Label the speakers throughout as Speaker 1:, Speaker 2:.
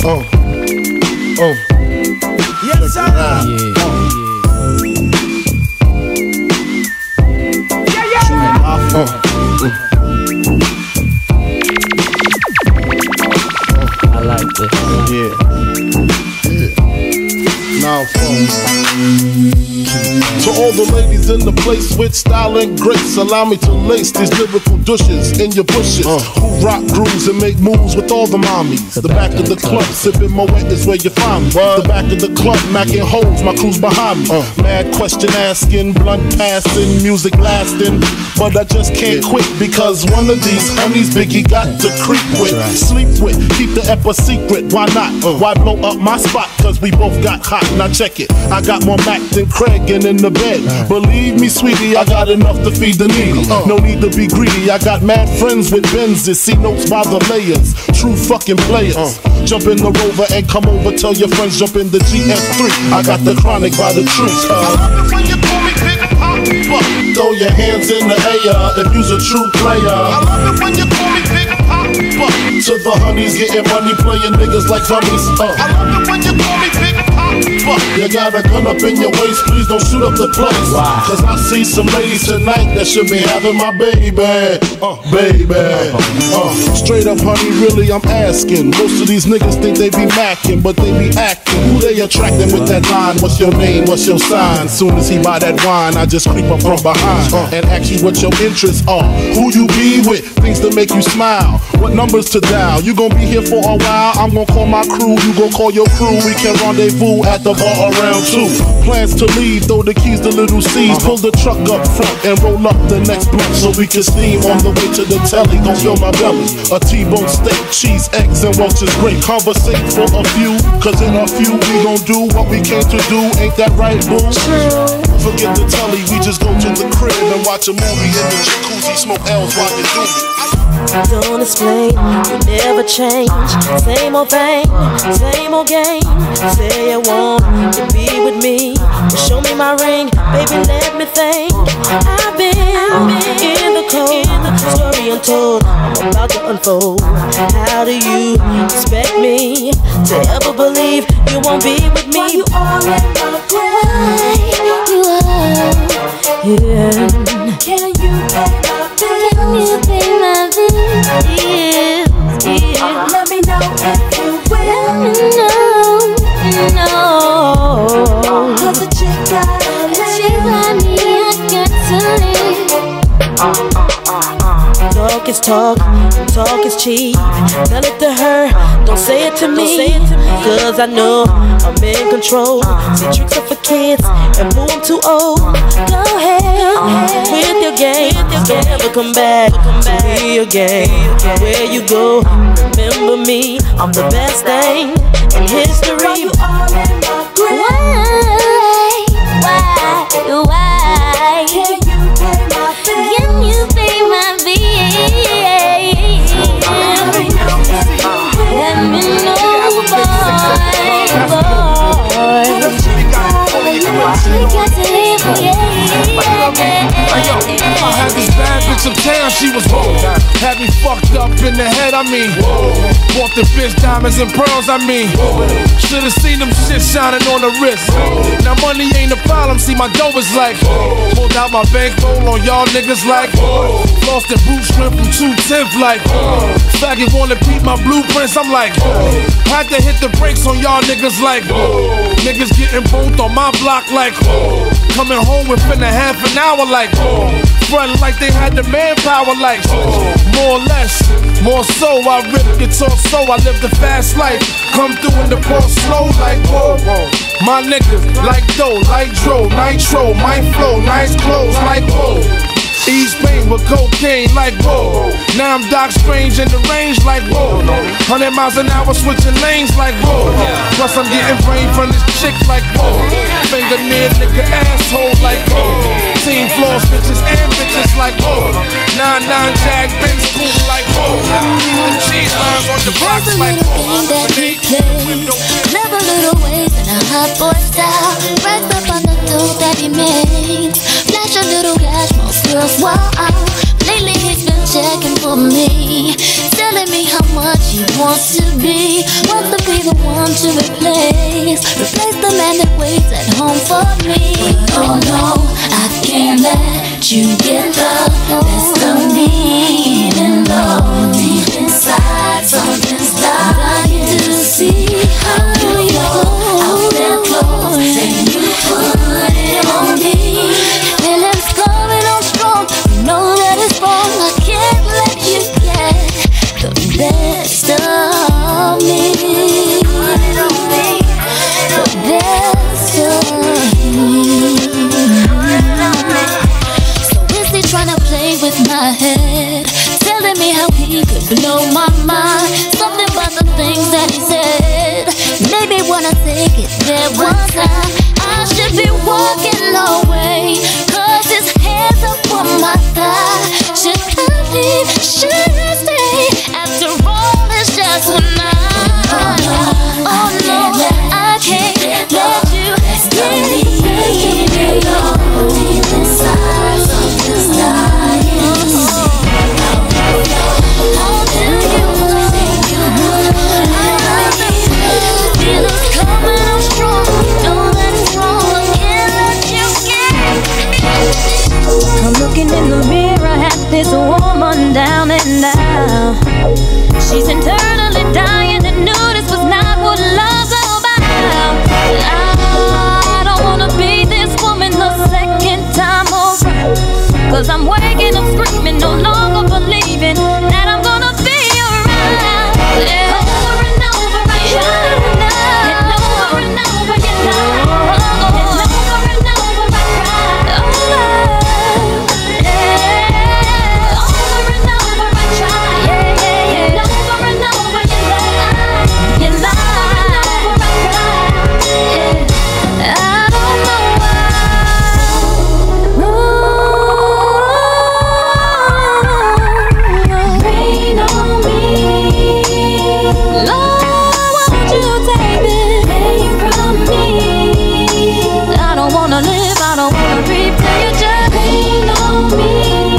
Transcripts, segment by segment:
Speaker 1: Yes, sir.
Speaker 2: I like this.
Speaker 3: Now, to all the ladies in the place with style and grace, allow me to lace these lyrical douches in your bushes who rock grooves and make moves with all the mommies. The back of the club, sipping Moet is where you find me. The back of the club, macking holes, my crew's behind me. Mad question asking, blunt passing, music lasting, but I just can't quit because one of these honeys Biggie got to creep with, sleep with, keep the ep a secret. Why not? Why blow up my spot? Cause we both got hot. Now check it, I got more Mac than Craig and in the bed. Believe me, sweetie, I got enough to feed the needy. No need to be greedy. I got mad friends with Benzes, see notes by the layers. True fucking players. Jump in the Rover and come over. Tell your friends jump in the GS3. I got the chronic by the tree. I love it when you call me Big Papa. Throw your hands in the air if you's a true player. I love it when you call me Big Papa. To the honeys getting money, playing niggas like zombies. I love it when you call me Big Papa. You got a gun up in your waist, please don't shoot up the place. Cause I see some ladies tonight that should be having my baby. Straight up, honey, really I'm asking. Most of these niggas think they be macking, but they be acting. Who they attracting with that line? What's your name? What's your sign? Soon as he buy that wine, I just creep up from behind and ask you what your interests are. Who you be with? Things to make you smile. What numbers to dial? You gon' be here for a while. I'm gon' call my crew. You gon' call your crew. We can rendezvous at the bar around 2. Plans to leave, throw the keys to little C's. Pull the truck up front and roll up the next block so we can steam on the way to the telly. Gon' fill my belly. A T-bone steak, cheese, eggs, and Welch's grape. Conversate for a few, cause in a few we gon' do what we came to do. Ain't that right, boo? Forget the telly, we just go to the crib and watch a movie in the jacuzzi, smoke L's while you do it.
Speaker 4: Don't explain, you never change. Same old thing, same old game. Say you want to be with me, show me my ring, baby, let me think. I've been in the cold, story untold, I'm about to unfold. How do you expect me to ever believe you won't be with me? You all in my brain, you are. Yeah. Can you pay my bills? Can you pay my bills? Yeah. Let me know if you will. Let me know. Cause the chick got me, I got to leave. Talk is talk, talk is cheap. Tell it to her, don't say it to me. Cause I know I'm in control. See, tricks are for kids, and boo, I'm too old. Go ahead with your game. Don't ever come back to me again. Where you go, remember me. I'm the best thing in history. Why you all in my grave? Why? Can you pay my bills? Can you pay my bills? Let me know, boy.
Speaker 5: I had this bad bitch uptown, she was whoa. Had me fucked up in the head, I mean whoa. Bought the bitch diamonds and pearls, I mean whoa. Should've seen them shit shining on the wrist. Now money ain't a problem, see my dough is like pulled out my bankroll on y'all niggas like lost the boot strip from 210th like faggot wanna beat my blueprints, I'm like had to hit the brakes on y'all niggas like niggas getting both on my block like coming home within a half an hour like front like they had the manpower like more or less, more so I rip guitar so I live the fast life, come through in the ball slow like whoa. My niggas like dough, like dro, nitro, my flow, nice clothes like whoa. East Pain with cocaine like whoa. Now I'm Doc Strange in the range like whoa. 100 miles an hour switching lanes like whoa. Plus I'm getting brain from this chick like whoa. Finger near nigga asshole like whoa. Team floor bitches and bitches like whoa. 9-9 Jag Benz cool like whoa. The cheese lines on the box like whoa.
Speaker 6: Clever little ways in a hot boy style. Racks up on the dough that he makes. Flash a little cash, most girls wow. Lately he's been checking for me, telling me how much he wants to be. Wants to be the replace the man that waits at home for me. Oh no, I can't let you get the best of me. Even though deep inside something's dying to see how you go out there close, and you put it on me. Feelings coming on strong, you know that it's wrong. I can't let you get the best of me. The best of me. So is he trying to play with my head, telling me how he could blow my mind? Something about the things that he said made me wanna take it there one time. I should be walking away, 'cause his hands up on my thigh. Should I leave? Should I stay? After all, it's just one night. Oh no, I can't let you get me. Deep inside, something's dying to see. How do you feelings coming on strong? Know that it's wrong. I can't let you get.
Speaker 4: I'm looking in the mirror at this woman down and out. She's internally dying and knew this was not what love's all about. I don't wanna be this woman the second time around, 'cause I'm waking up screaming, no longer believing that I'm gonna be around. Yeah. Over and over I try, and over and over you lie, and over and over I cry. Yeah. Over and over I try, and over and over you lie, you lie, over I cry. Yeah. I don't know why. Rain on me, Lord, won't you take this pain from me? I don't wanna live, I don't wanna breathe till you just rain on me.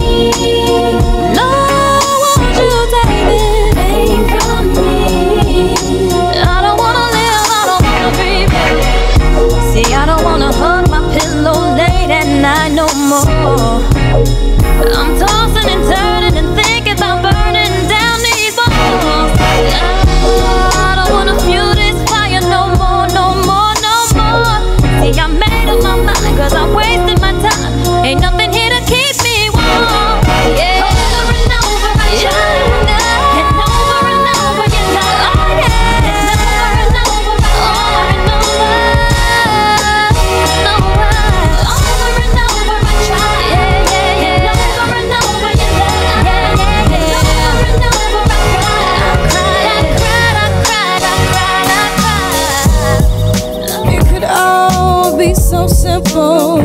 Speaker 4: Lord, won't you take this pain from me? I don't wanna live, I don't wanna breathe. See, I don't wanna hug my pillow late at night no more. I'm tossing and turning and thinking about burning down these walls. I don't wanna fuel this fire no more, no more, no more. See, I made up my mind, 'cause I'm wasting my time. Ain't nothing here to keep me warm. Yeah. Over and over I try, and over and over you lie. Oh yeah. And over and over no why. Over and over I try, yeah, yeah, yeah. Over and over you lie, yeah, yeah, yeah. Over and over I cried, I cried.
Speaker 7: It could all be so simple,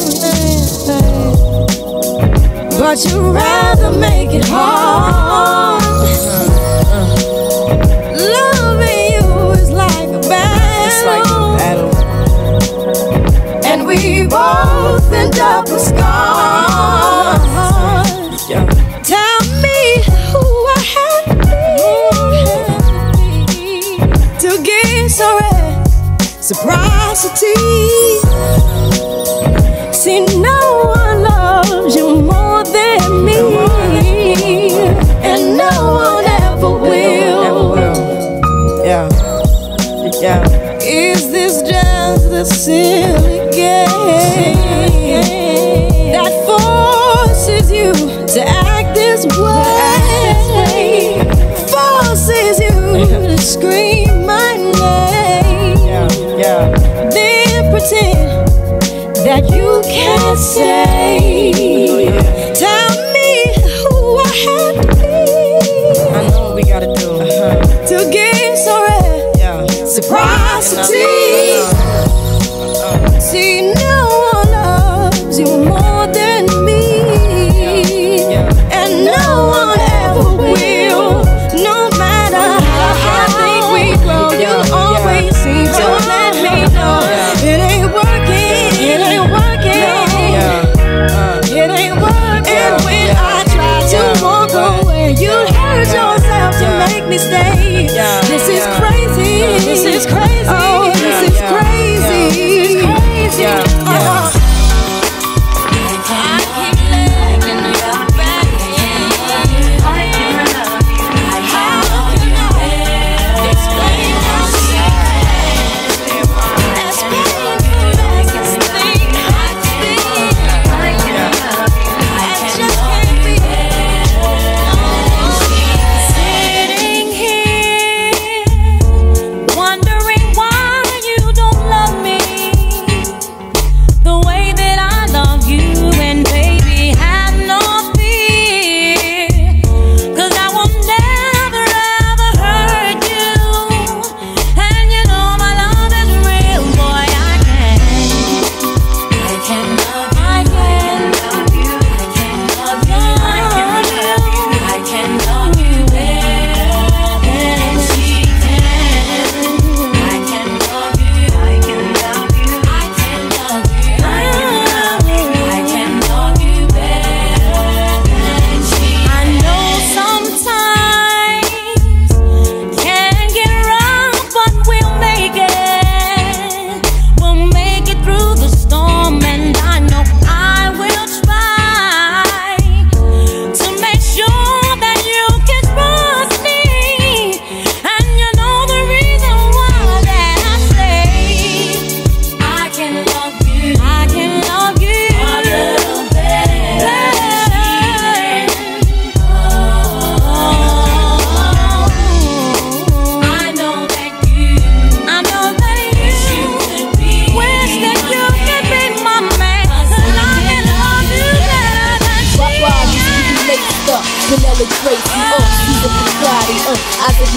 Speaker 7: but you'd rather make it hard. Loving you is like a battle, and we both end up with scars. Tell me who I have to be to get so reciprocity. See, no one loves you more than me, and no one ever will. Yeah. Is this just a silly game that forces you to act this way? Forces you to scream my name, then pretend that you can't say. Tell me who I have to be. I know what we gotta do to get so reciprocity. See, no one loves you more than me, and no one ever will. No matter how I think we grow, you always seem to let me know it ain't working. It ain't working. It ain't working. When I try to walk away, you hurt yourself to make me stay. This is crazy. This is crazy.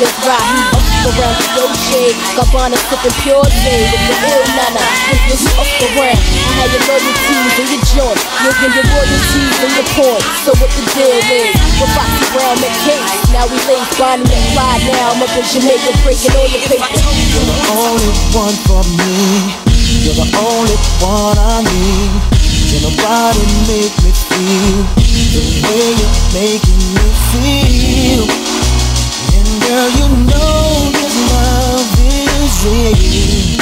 Speaker 8: Miss Rahi, up around the OJ. Gabbana sipping pure J with the ill nana. With you up around, I had your loyalties and your joint. You'll give your royalties and your points. So what the deal is? We're Foxy Brown McCain. Now we lace Bonnie and fly now. I'm up in Jamaica breaking all your papers.
Speaker 1: You're the only one for me. You're the only one I need. Can nobody make me feel the way you're making me feel? And girl, you know this love is real.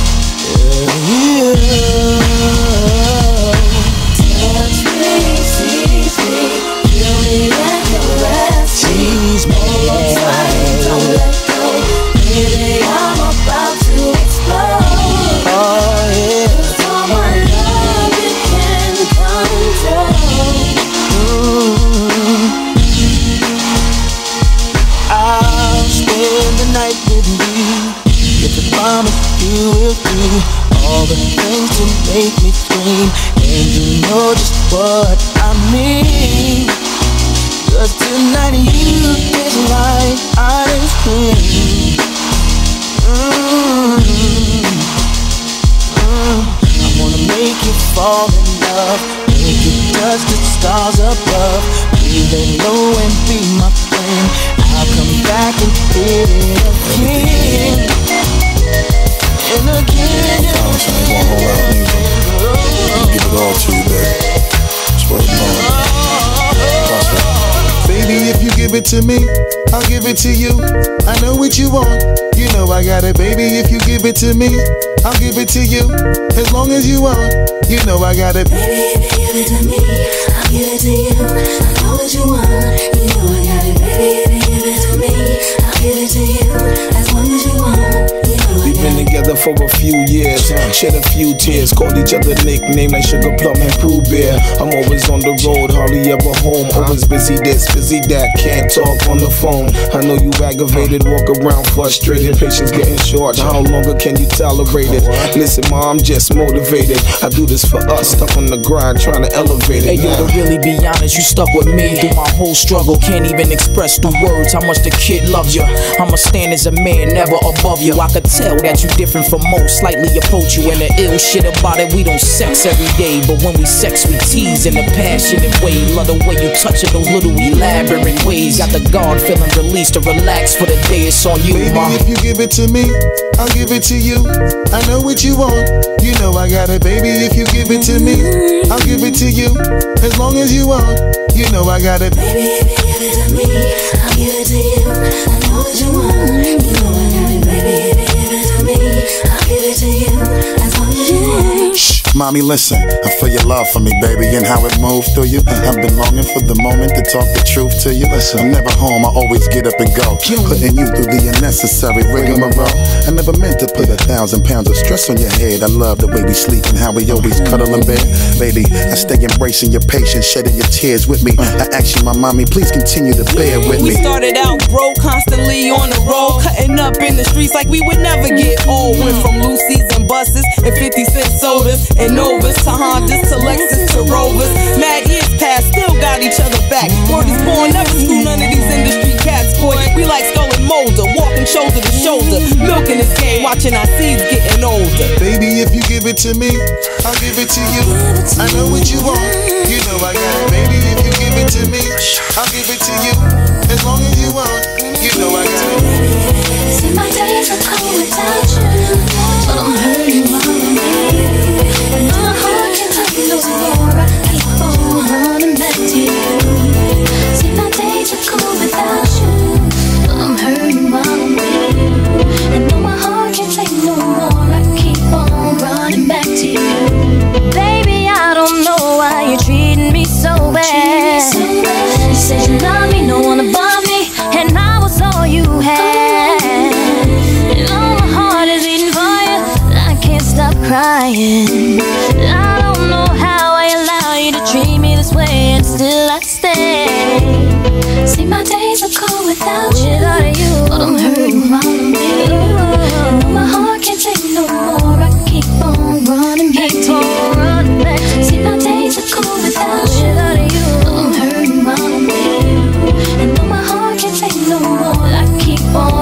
Speaker 6: Touch me, seize me, feel me and caress me.
Speaker 1: Tease me,
Speaker 6: don't let go. Baby, I'm about to explode.
Speaker 1: oh yeah.
Speaker 6: Cause all my love you can control.
Speaker 1: I'll spend the night with you. If I promise you will do all the things to make me scream. And you know just what I mean. Cause tonight you is like ice cream. I wanna make you fall in love, make you touch the stars above. Breathe low and be my friend. I'll come back and hit it again and again.
Speaker 3: I promise I ain't gonna hold out neither. I'll give it all to you, baby. Swear to God. Trust me. Baby, if you give it to me, I'll give it to you. I know what you want, you know I got it. Baby, if you give it to me, I'll give it to you. As long as you want, you know I got it.
Speaker 6: Baby, if you give it to me, I'll give it to you. I know what you want, you know I got it. Baby, if you give it to me, I'll give it to you. As long as you want, you know I got it.
Speaker 5: We've been together for a few years, shed a few tears, called each other nicknames like Sugar Plum and Pooh Bear. I'm always on the road, hardly ever home. Always busy this, busy that, can't talk on the phone. I know you aggravated, walk around frustrated, patience getting short. How longer can you tolerate it? Listen, ma, I'm just motivated. I do this for us, stuck on the grind, trying to elevate it.
Speaker 2: Hey yo, to really be honest, you stuck with me through my whole struggle. Can't even express through words how much the kid loves you. I'ma stand as a man, never above you. I could tell that you different from most, slightly approach you. And the ill shit about it, we don't sex every day, but when we sex, we tease in a passionate way. Love the way you touch it, those little elaborate ways. Got the guard feeling released to relax for the day. It's on you,
Speaker 3: Baby,
Speaker 2: ma.
Speaker 3: if you give it to me, I'll give it to you. I know what you want, you know I got it. Baby, if you give it to me, I'll give it to you. As long as you want, you know I got it.
Speaker 6: Baby, if you give it to me, I'll give it to you. I know what you want, you know I got it. Baby, if you give it to me, I'll give it to you. As long as you want.
Speaker 3: Shh, mommy, listen. I feel your love for me, baby, and how it moves through you. I've been longing for the moment to talk the truth to you. Listen, I'm never home, I always get up and go, putting you through the unnecessary rigmarole. I never meant to put 1,000 pounds of stress on your head. I love the way we sleep and how we always cuddle in bed. Baby, I stay embracing your patience, shedding your tears with me. I ask you, my mommy, please continue to bear with
Speaker 9: We
Speaker 3: me.
Speaker 9: started out broke, constantly on the road, cutting up in the streets like we would never get old. Went from Lucy's and buses and 50-cent sodas and Novas to Hondas to Lexus to Rovers. Mad years past, still got each other back. Word is born, never screw none of these industry cats, boy. We like Skull and Molder, walking shoulder to shoulder, milking this game, watching our seeds getting older.
Speaker 3: Baby, if you give it to me, I'll give it to you. I know what you want, you know I got it. Baby, if you give it to me, I'll give it to you. As long as you want, you know I got it.
Speaker 6: See, my days are cold without you, but I'm hurting while I'm here. And my heart can't take no more. I keep on running back to you. See, my days are cold without you, but I'm hurting while I'm here. And my heart can't take no more. I keep on running back to you.
Speaker 8: Baby, I don't know why you're treating me so bad. You said you love me, no one above me, and I was all you had. And all my heart is beating for you, I can't stop crying. I don't know how I allow you to treat me this way, and still I stay.
Speaker 6: See, my days are cold without you, but I'm hurting while I'm here. And my heart can't take no more. I keep on running back to you. See, my days are cold without you, but I'm hurting while I'm here. And my heart can't take no more. I keep on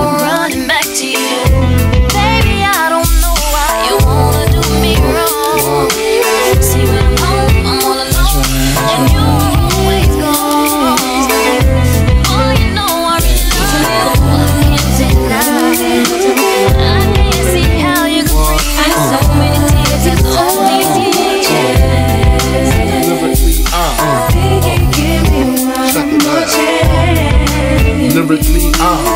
Speaker 3: lyrically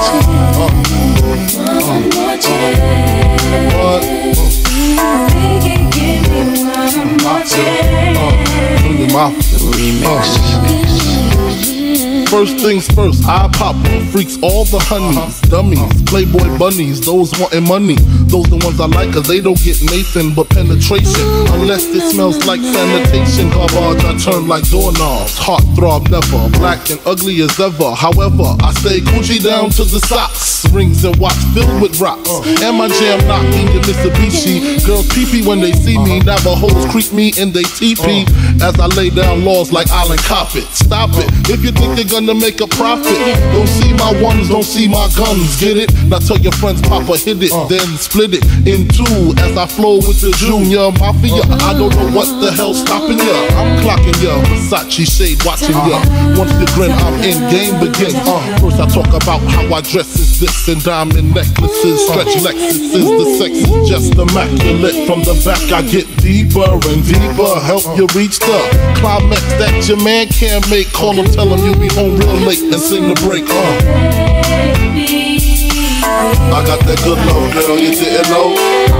Speaker 3: First things first, I pop freaks all the honeys, dummies, playboy bunnies, those wanting money. Those the ones I like cause they don't get Nathan but penetration. Unless it smells like sanitation. Garbage I turn like doorknobs. Heartthrob never, black and ugly as ever. However, I stay Gucci down to the socks. Rings and watch filled with rocks. And my jam knocking the Mitsubishi. Girls pee-pee when they see me. Navajos creep me in they teepee. As I lay down laws like Island Coppet. Stop it, if you think they're gonna make a profit. Don't see my ones, don't see my guns. Get it? Now tell your friends Papa hit it, then split it in two. As I flow with the Junior Mafia. I don't know what the hell's stopping ya. I'm clocking ya, Versace shade watching ya. Once you grin, I'm in, game begins. First I talk about how I dress is this and diamond necklaces, stretch Lexuses. The sex is just immaculate. From the back I get deeper and deeper. Help you reach the climax that your man can't make. Call him, tell him you be home real late and sing the break. I got that good love, girl, you didn't know.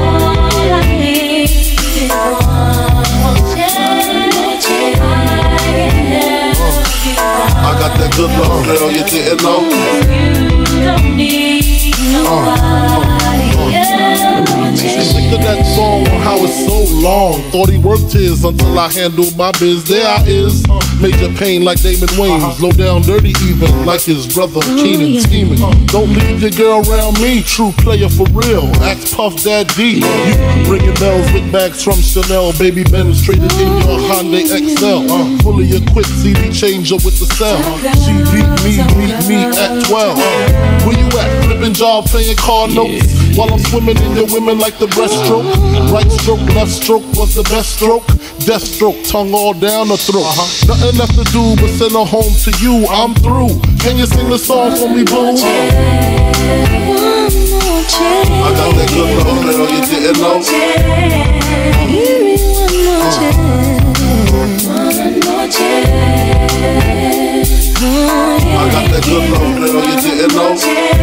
Speaker 3: I got that good love, girl, you didn't know. You don't need nobody else. Think of that song, how it's so long. Thought he worked his until I handled my biz. There I is, major pain like Damon Wayans. Low down dirty even like his brother Keenan scheming. Don't leave your girl around me, true player for real. Ask Puff Daddy. You ringing bells with bags from Chanel. Baby Benz traded in your Hyundai XL. Fully equipped CD changer with the cell. She beat me at 12. Where you at? Flipping job, paying car notes. While I'm swimming in your women like the breaststroke. Right stroke, left stroke was the best stroke. Death stroke, tongue all down the throat. Nothing left to do but send her home to you. I'm through. Can you sing the song for me, boo? I got that good love, girl, you didn't know. I got that good love, girl, you didn't know.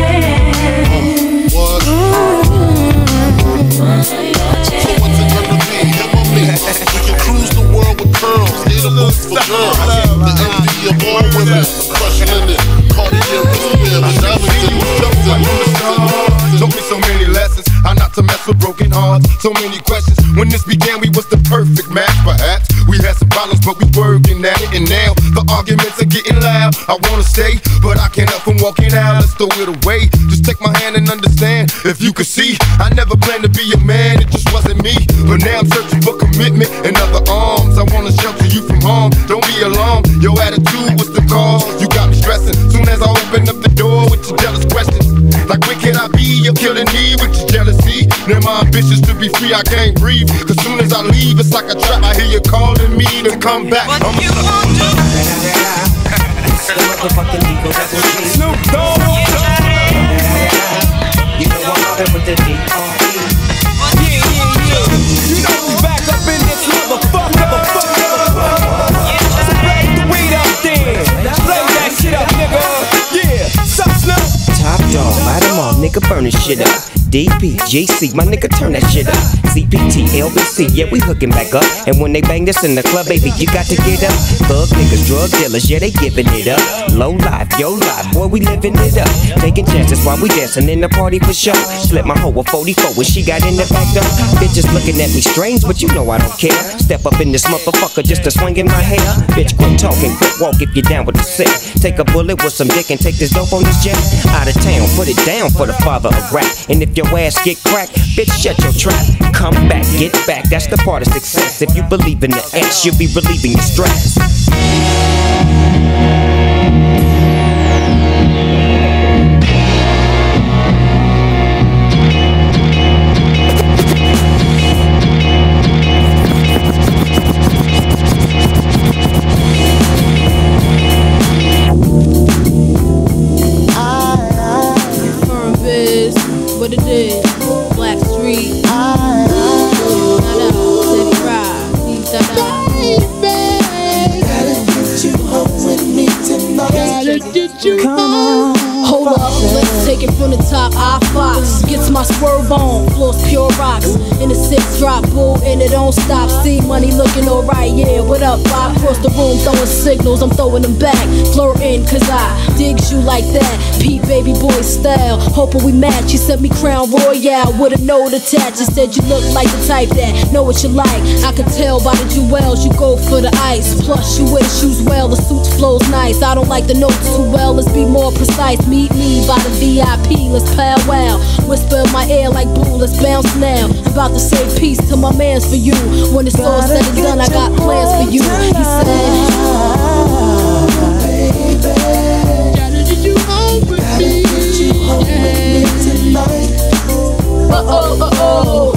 Speaker 3: What? So what's it gonna be? Him or me? We can cruise the world with curls. Hit a move for girls. The envy of all women. Crushing it. Cartier wristband. Diamonds in the Justin.
Speaker 10: Taught me so many lessons. How not to mess with broken hearts. So many questions. When this began, we was the perfect match. Perhaps we had some problems, but we working at it. And now the arguments are getting loud. I wanna stay, but I can't help from walking out. Let's throw it away. Just take my hand and understand. If you could see, I never planned to be a man. It just wasn't me. But now I'm searching for commitment and other arms. I wanna shelter you from harm. Don't be alarmed. Your attitude was the cause. You got me stressing. Soon as I open up the door with your jealous questions. Like where can I be? You're killing me with your jealousy. Now my ambitions to be free, I can't breathe. Cause soon as I leave, it's like a trap. I hear you calling me to come back.
Speaker 11: What you want to
Speaker 10: Snoop Dogg.
Speaker 11: You know I'm out with the D.R.E.
Speaker 9: You know we back up in this motherfucker. So blaze the weed up then. Blaze that shit up, nigga. Yeah, sup, Snoop?
Speaker 12: Top dog, light 'em all, nigga, burn this shit up. DP, GC, my nigga, turn that shit up. CPT, LBC, yeah, we hooking back up. And when they bang this in the club, baby, you got to get up. Thug niggas, drug dealers, yeah, they giving it up. Low life, yo life, boy, we living it up. Taking chances while we dancing in the party for sure. Slip my hoe a 44 when she got in the back door. Bitches looking at me strange, but you know I don't care. Step up in this motherfucker just to swing in my hair. Bitch, quit talking, quit walk if you're down with the sick. Take a bullet with some dick and take this dope on this jet. Out of town, put it down for the father of rap. And if your ass get cracked, bitch, shut your trap. Come back, get back, that's the part of success. If you believe in the X, you'll be relieving your stress.
Speaker 13: What it is, Black Street.
Speaker 1: Gotta get you home with me tonight. Gotta get you home.
Speaker 13: Smoking from the top, I fox. Gets my swerve on, floors pure rocks. In the 6 drop, bull, and it don't stop. See money looking alright, yeah, what up? I cross the room, throwing signals, I'm throwing them back. Flirting, cause I digs you like that. Pete baby boy style, hoping we match. You sent me Crown Royale with a note attached. You said you look like the type that know what you like. I could tell by the jewels, you go for the ice. Plus you wear the shoes well, the suit flows nice. I don't like the notes too well, let's be more precise. Meet me by the VIP, let's powwow. Whisper in my ear like blue, let's bounce now. I'm about to say peace to my mans for you. When it's all said and done, I got plans for you. He said,
Speaker 7: gotta get you home with me. Tonight.
Speaker 13: Oh.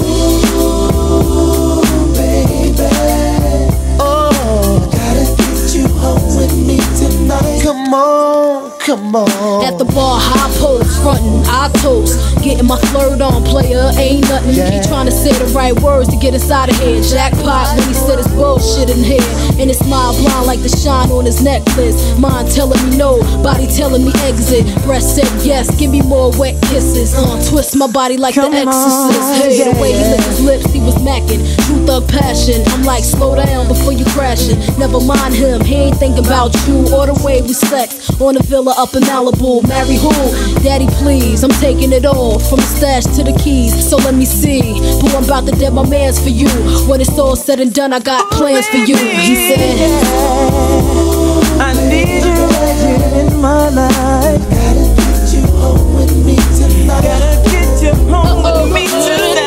Speaker 7: Ooh, baby. Oh, gotta get you home with me tonight. Come on.
Speaker 13: At the bar, high post, frontin', I toast. Getting my flirt on, player, ain't nothing. He trying to say the right words to get us out of here. Jackpot when he said his bullshit in here. And his smile blind like the shine on his necklace. Mind telling me no, body telling me exit. Breast said yes, give me more wet kisses. Twist my body like the exorcist. Hey, the way he licked his lips, he was macking. True thug passion, I'm like slow down before you crashing. Never mind him, he ain't thinking about you or the way we sex. On a villa up in Malibu, marry who? Daddy please, I'm taking it all. From the stash to the keys, so let me see. Boo, I'm about to dead my mans for you. When it's all said and done, I got plans for you. He said,
Speaker 7: I need you again in my life. Gotta get you home with me tonight. Gotta get you home with me tonight.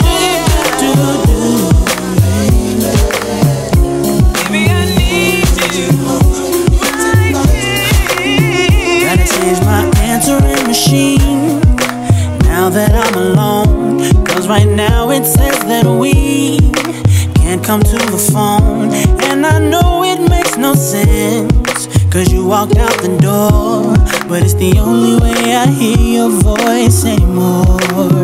Speaker 7: Baby, I need you tonight. Gotta change my answering machine now that I'm alone, cause right now it says that we can't come to the phone. And I know it makes no sense, cause you walked out the door, but it's the only way I hear your voice anymore.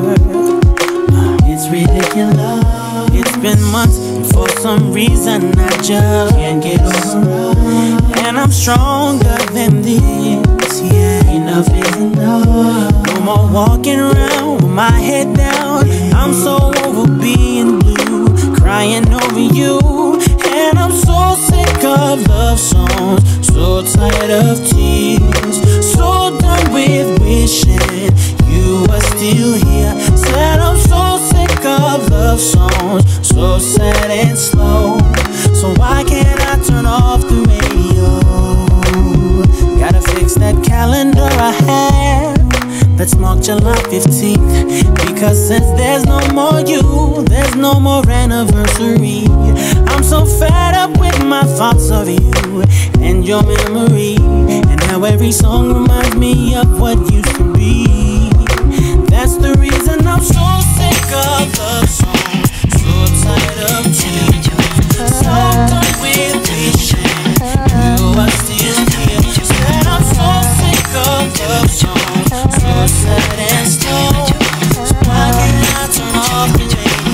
Speaker 7: It's ridiculous. It's been months and for some reason I just can't get over. And I'm stronger than this, yeah. Enough is enough. No more walking around with my head down. I'm so over being blue, crying over you. And I'm so sick of love songs, so tired of tears, so done with wishing you were still here. Said I'm so sick of love songs, so sad and slow. So why can't I turn off the radio? Gotta fix that calendar I have that's marked July 15th. Because since there's no more you, there's no more anniversary. I'm so fed up with my thoughts of you and your memory, and how every song reminds me of what used to be. That's the reason I'm so sick of love songs, so tired of tears, so done with wishing you are still here. Said I'm so sick of love songs, so sad and slow. So why can't I turn off the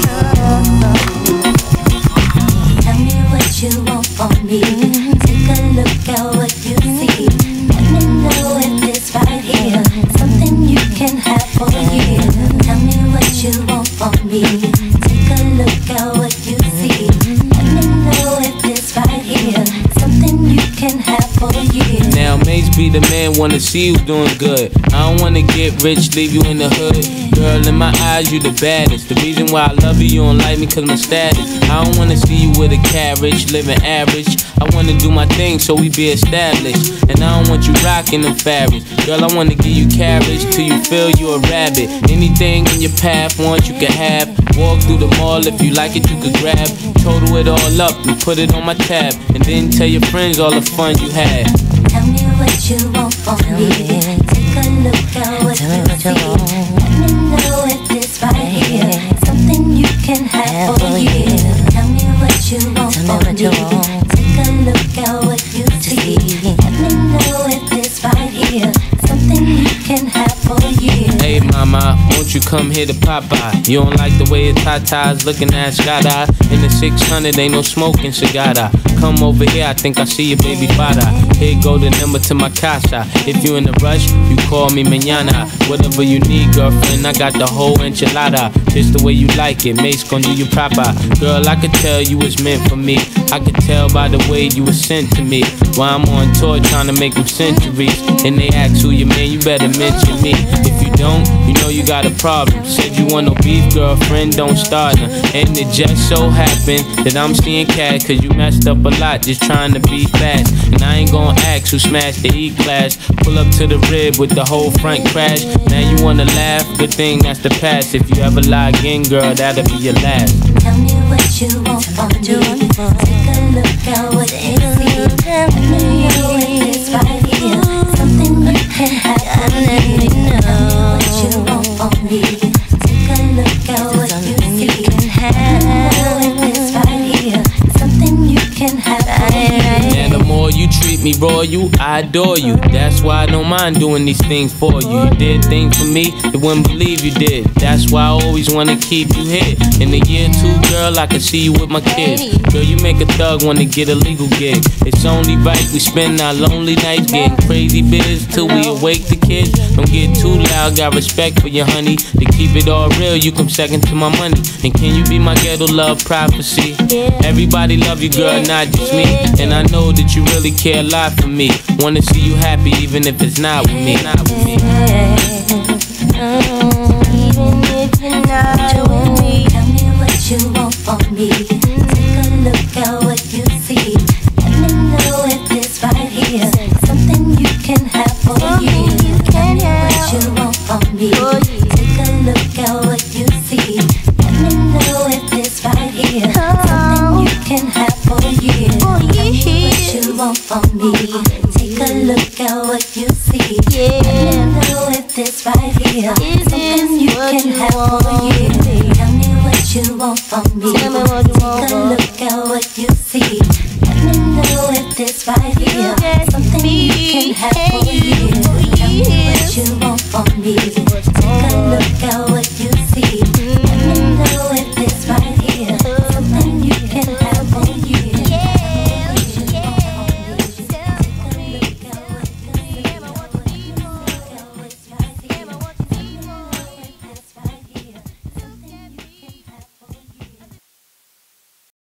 Speaker 7: radio?
Speaker 6: Tell me what you want from me. Take a look at what you see. Let me know if it's right here, something you can have for a year. Tell me what you want from me. Take a look at what you see. Let me know if it's right here, something you can have for a year.
Speaker 14: Now Mace be the man, wanna see you doing good. I don't wanna get rich, leave you in the hood. Girl, in my eyes, you the baddest. The reason why I love you, you don't like me cause my status. I don't wanna see you with a carriage, living average. I wanna do my thing so we be established. And I don't want you rocking them fabrics. Girl, I wanna give you carriage till you feel you a rabbit. Anything in your path, want you can have. Walk through the mall, if you like it, you could grab. Total it all up and put it on my tab. And then tell your friends all the fun you had.
Speaker 6: Tell me what you want from me. Take a look at what you see. Let me know if it's right here, something you can have for a year. Tell me what you want from me. Take a look at what you see. Let me know if it's right here, something you can have for a year.
Speaker 14: Hey mama, won't you come here to Popeye? You don't like the way your tatas looking at Scotta. In the 600 ain't no smoking cigar. come over here, I think I see your baby father. Here go the number to my casa. If you in a rush, you call me mañana. Whatever you need, girlfriend, I got the whole enchilada. Just the way you like it, mate's gon' do you proper. Girl, I could tell you was meant for me. I could tell by the way you was sent to me. While I'm on tour trying to make them centuries. And they ask who you man, you better mention me. If you don't, you know you got a problem. Said you want no beef, girlfriend, don't start her. And it just so happened that I'm seeing cat, cause you messed up a lot just trying to be fast. And I ain't gon' ask who smashed the E-class. Pull up to the rib with the whole front crash. Now you wanna laugh, good thing that's the past. If you ever lie again, girl, that'll be your last.
Speaker 6: Tell me what you want from me. Take a look at what you see. Let me know if it's right here. Something you can have for me. Tell me what you want from me. Take a look at what you see. Let me know if it's right here. Something you can have for me.
Speaker 14: And the more you treat me royal, I adore you. That's why I don't mind doing these things for you. You did things for me, they wouldn't believe you did. That's why I always wanna keep you here. In the year 2, girl, I can see you with my kids. Girl, you make a thug wanna get a legal gig. It's only right we spend our lonely nights getting crazy biz till we awake the kids. Don't get too loud, got respect for you, honey. To keep it all real, you come second to my money. And can you be my ghetto love prophecy? Everybody love you, girl, not just me. And I know that you really care a lot for me. Wanna see you happy even if it's not with me. Not with me.
Speaker 6: Even if you're not with me. Tell me what you want from me. Take a look at what you see. Let me know if it's right here. Something you can have for you. Tell me what you want from me. Take a look at what you see. Let me know if it's right here. Something you can have for you. Tell me what you want from me. Take a look at what you see. Let me know if it's right here. Something you can have for you. Tell me what you want from me. Take a look at what you see. Let me know if it's right here. Something